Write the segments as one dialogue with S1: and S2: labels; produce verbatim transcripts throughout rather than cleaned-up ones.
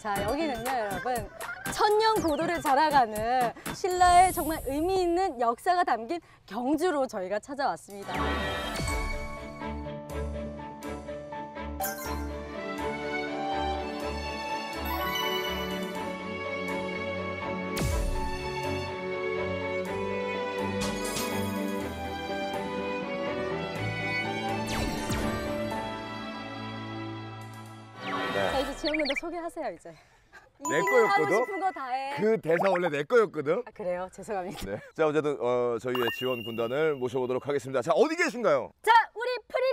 S1: 자, 여기는요, 여러분. 천년 고도를 자랑하는 신라의 정말 의미 있는 역사가 담긴 경주로 저희가 찾아왔습니다. 자, 이제 지영군도 소개하세요, 이제.
S2: 내
S1: 하고
S2: 거였거든?
S1: 싶은 거 다 해.
S2: 그 대사 원래 내 거였거든?
S1: 아, 그래요? 죄송합니다.
S2: 네. 자, 어쨌든 어, 저희의 지원 군단을 모셔보도록 하겠습니다. 자, 어디 계신가요?
S1: 자, 우리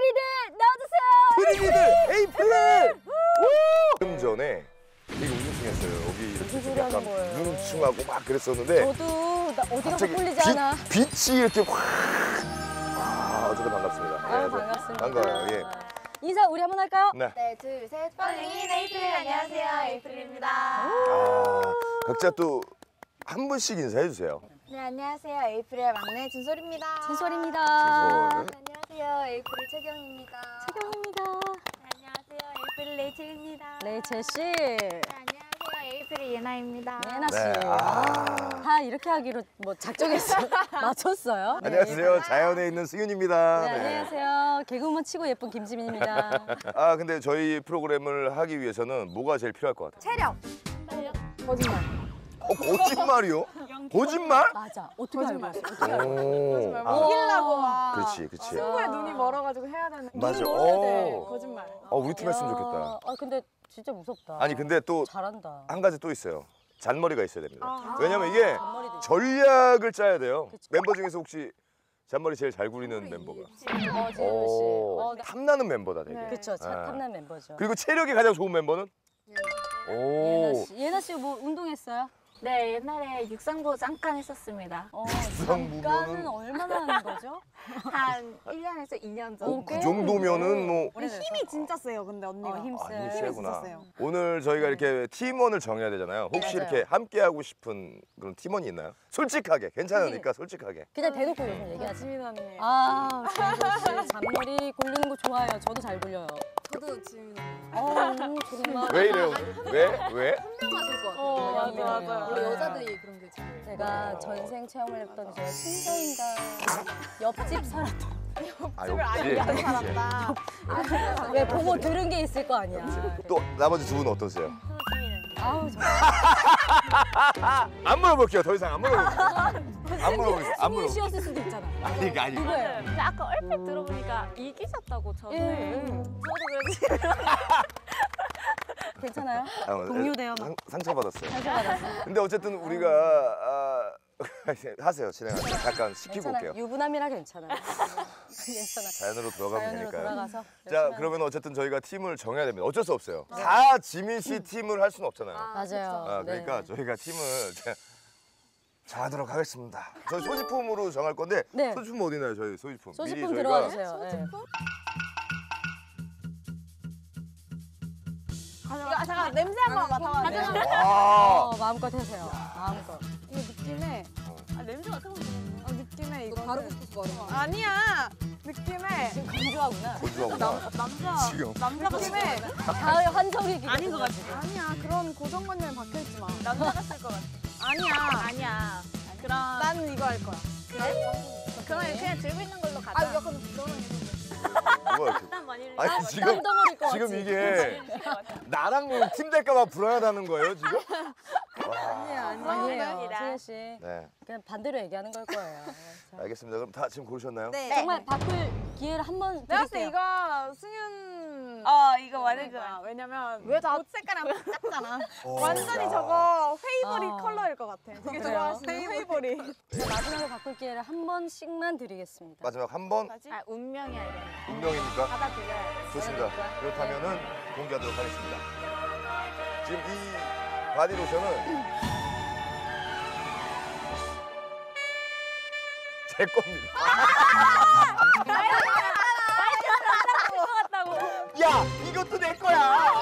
S1: 프리리들 나와주세요!
S2: 프리리들 에이프릴! 조금 전에 되게 우중충했어요. 여기 이렇게
S1: 무슨
S2: 좀
S1: 소리 하는
S2: 약간
S1: 거예요?
S2: 뭉충하고 막 그랬었는데
S1: 저도 나 어디가
S2: 갑자기
S1: 꿀리지
S2: 빛-
S1: 않아.
S2: 빛이 이렇게 확. 아, 어쨌든 반갑습니다.
S1: 아유,
S2: 네,
S1: 반갑습니다.
S2: 반가워요. 예.
S1: 인사 우리 한번 할까요?
S2: 네.
S3: 네, 둘, 셋. 펄링인 에이프릴. 안녕하세요, 에이프릴입니다.
S2: 아, 각자 또 한 분씩 인사해 주세요.
S3: 네, 안녕하세요, 에이프릴의 막내 진솔입니다.
S1: 진솔입니다.
S2: 진솔.
S3: 네, 안녕하세요, 에이프릴 최경입니다.
S1: 최경입니다.
S3: 네, 안녕하세요, 에이프릴 레이첼입니다.
S1: 레이첼 씨.
S3: 네, 안녕하세요, 에이프릴 예나입니다.
S1: 예나 씨.
S2: 네, 아.
S1: 아, 다 이렇게 하기로 뭐 작정했어요. 맞췄어요. 네,
S2: 안녕하세요.
S1: 예쁘다.
S2: 자연에 있는 승윤입니다.
S1: 네, 안녕하세요. 개그우먼 치고 예쁜 김지민입니다.
S2: 아, 근데 저희 프로그램을 하기 위해서는 뭐가 제일 필요할 것 같아요?
S3: 체력.
S1: 거짓말.
S2: 어, 거짓말이요? 거짓말?
S1: 맞아. 어떻게 알고 있어? 어떻게 알고
S2: 오. 아,
S3: 이기려고 막.
S2: 그렇지, 그렇지.
S3: 승부에 눈이 멀어가지고 해야 되는.
S2: 맞아.
S1: 멀어야 돼.
S2: 오.
S3: 거짓말.
S2: 어, 우리 팀 했으면 좋겠다.
S1: 아, 근데 진짜 무섭다.
S2: 아니, 근데 또
S1: 잘한다.
S2: 한 가지 또 있어요. 잔머리가 있어야 됩니다.
S3: 아.
S2: 왜냐면 이게
S1: 잔머리도 있어.
S2: 전략을 짜야 돼요.
S1: 그치.
S2: 멤버 중에서 혹시 잔머리 제일 잘 구리는 멤버가?
S1: 어, 지현우 씨.
S2: 오,
S1: 어, 나-
S2: 탐나는 멤버다 되게.
S3: 네.
S1: 그쵸. 참
S2: 아.
S1: 탐난 멤버죠.
S2: 그리고 체력이 가장 좋은 멤버는?
S1: 예나
S2: 오.
S1: 씨. 예나 씨 뭐 운동했어요?
S4: 네, 옛날에 육상부 잠깐 했었습니다.
S1: 어,
S2: 육상부면은-
S1: 잠깐은 얼마나 하는 거죠?
S4: 한 일 년에서 이 년
S1: 어,
S4: 정도.
S2: 그 정도면은 뭐
S1: 오래돼서.
S3: 힘이 진짜 세요, 근데 언니가.
S1: 어, 힘
S2: 아,
S1: 세.
S2: 힘이
S3: 진짜
S2: 세구나.
S3: 세요.
S2: 오늘 저희가 이렇게 팀원을 정해야 되잖아요. 혹시
S1: 맞아요.
S2: 이렇게 함께 하고 싶은 그런 팀원이 있나요? 솔직하게, 괜찮으니까 솔직하게.
S1: 그냥 대놓고 요즘 얘기하지.
S3: 지민 언니.
S1: 아, 지현우 씨 잔머리 굴리는 거 좋아요. 저도 잘 굴려요.
S3: 저도 지민 언니.
S1: 어, 정말.
S2: 왜 이래요? 왜? 왜?
S3: 현명하실 것 같아요.
S1: 어, 맞아요.
S3: 현명해요. 원래
S1: 네.
S3: 여자들이 그런 게 잘.
S1: 제가 전생 체험을 했던 제가 친서인가 옆집 살았던
S2: 아,
S3: 집을
S2: 역시,
S3: 아예 안
S2: 역시.
S3: 살았다.
S1: 왜 보고 들은 게 있을 거 아니야.
S2: 또 나머지 두 분은 어떠세요?
S1: 아우 정말
S2: 안 물어볼게요. 더 이상 안 물어볼게요. 안 물어볼게요. 안
S1: 숨을
S2: 물어볼게요.
S1: 쉬었을 수도 있잖아.
S2: 아니, 이게 아니.
S1: 누구예요?
S4: 근데 아까 얼핏 들어보니까 이기셨다고 저는.
S1: 예.
S4: 저도 그래서
S1: 괜찮아요?
S2: 아, 어,
S1: 동료돼요.
S2: 상, 상처받았어요.
S1: 상처받았어.
S2: 근데 어쨌든 우리가 아, 하세요. 진행하세요. 잠깐 시키고
S1: 괜찮아.
S2: 올게요.
S1: 유부남이라 괜찮아. 괜찮아.
S2: 자연으로 들어가면
S1: 자연으로
S2: 되니까요.
S1: 돌아가서.
S2: 자, 그러면 어쨌든 저희가 팀을 정해야 됩니다. 어쩔 수 없어요. 다 지민 씨 팀을 할 수는 없잖아요.
S1: 맞아요.
S2: 아, 그러니까
S1: 네.
S2: 저희가 팀을 자- 정하도록 하겠습니다. 저희 소지품으로 정할 건데
S1: 네.
S2: 소지품 어디 있나요? 저희 소지품.
S1: 소지품
S2: 미리
S1: 들어가
S2: 저희가
S1: 주세요. 네.
S3: 아, 잠깐 냄새 한번 맡아봐도 돼요?
S2: 와.
S1: 어, 마음껏 하세요. 마음껏.
S3: 이 느낌에
S4: 아, 냄새가 처음 나네.
S3: 어, 느낌에 이거
S5: 바르고 싶어서 바른 거
S3: 아니야. 느낌에
S1: 지금 건조하구나.
S2: 건조하구나.
S3: 남자
S2: 지금.
S3: 남자 느낌에
S1: 가을 환절기
S4: 아닌 것 같아.
S3: 아니야. 그런 고정관념에 박혀 있지 마.
S4: 남자가 쓸 것 같아.
S3: 아니야.
S4: 아니야. 그럼
S3: 나는 이거 할 거야.
S4: 그러면 그냥 들고 있는 걸로 가자.
S3: 아, 약간 너랑 이거.
S2: 뭐가 이렇게.
S4: 땀 많이 흘리는
S2: 아니
S4: 것
S2: 지금
S1: 땀덩어리일 것
S2: 지금
S1: 같지?
S2: 이게 나랑 팀 될까봐 불안하다는 거예요 지금?
S3: 아니야, 아니야.
S1: 아니에요.
S4: 아니라.
S1: 지혜 씨.
S2: 네,
S1: 그냥 반대로 얘기하는 걸 거예요. 자,
S2: 알겠습니다. 그럼 다 지금 고르셨나요?
S3: 네.
S1: 정말 바꿀 기회를 한번
S3: 내가 봤을 때
S1: 드릴게요.
S3: 이거 승윤.
S4: 어, 이거
S3: 말해줘.
S4: 완전.
S3: 왜냐면 왜 다 옷 색깔이랑 똑같잖아.
S2: 어,
S3: 완전히
S2: 야.
S3: 저거 페이보리
S1: 어.
S3: 컬러일 것 같아. 되게
S1: 그래요?
S3: 좋아하시는 페이보리.
S1: 자, 마지막으로 바꿀 기회를 한 번씩만 드리겠습니다.
S2: 마지막 한 번
S4: 아, 운명이야, 이거.
S2: 운명입니까?
S4: 받아들여야
S2: 좋습니다. 그렇다면은 공개하도록 하겠습니다. 지금 이 바디로션은 제 겁니다. 야, 이것도 내 거야.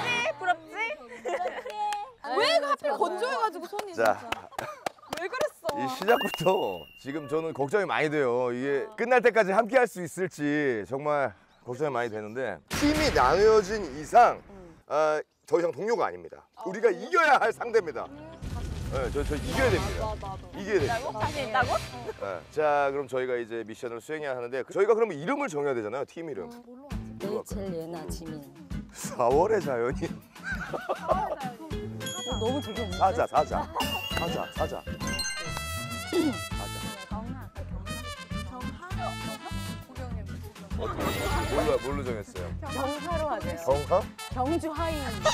S4: 부럽지? 부럽지?
S1: 왜
S3: 하필 건조해가지고 손이
S2: 자,
S3: 진짜. 왜 그랬어?
S2: 이 시작부터 지금 저는 걱정이 많이 돼요. 이게 끝날 때까지 함께 할 수 있을지 정말 걱정이 많이 되는데 팀이 나누어진 이상 어, 더 이상 동료가 아닙니다. 우리가 이겨야 할 상대입니다. 네, 저, 저 이겨야 됩니다. 이겨야 됩니다.
S4: 자신 있다고?
S2: 네, 자, 그럼 저희가 이제 미션을 수행해야 하는데 저희가 그러면 이름을 정해야 되잖아요. 팀 이름.
S1: 레이첼, 예나, 지민.
S2: 사월의 자연이.
S1: 어, 너무 재미없는데?
S2: 사자, 사자. 사자, 사자. 사자. 어떻게, 뭘로, 뭘로 정했어요?
S1: 경하로 하세요.
S2: 정하?
S1: 경주 하이.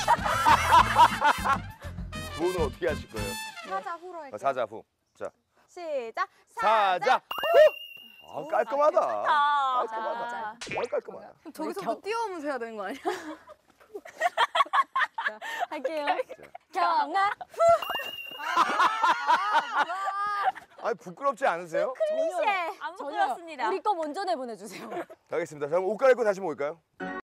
S2: 구호는 어떻게 하실 거예요?
S3: 사자 후로 할게요.
S2: 어, 사자 후. 자,
S3: 시작.
S2: 사자 후. 아, 깔끔하다.
S4: 아,
S2: 깔끔하다. 정말 깔끔하다.
S3: 저기서부터 뛰어오면서 해야 되는 거 아니야?
S1: 할게요. 경하.
S2: 아니 부끄럽지 않으세요?
S4: 클리셰. 안
S1: 전혀요.
S4: 부끄럽습니다.
S1: 우리 거 먼저 내보내주세요.
S2: 가겠습니다. 자, 그럼 옷 갈아입고 다시 모일까요?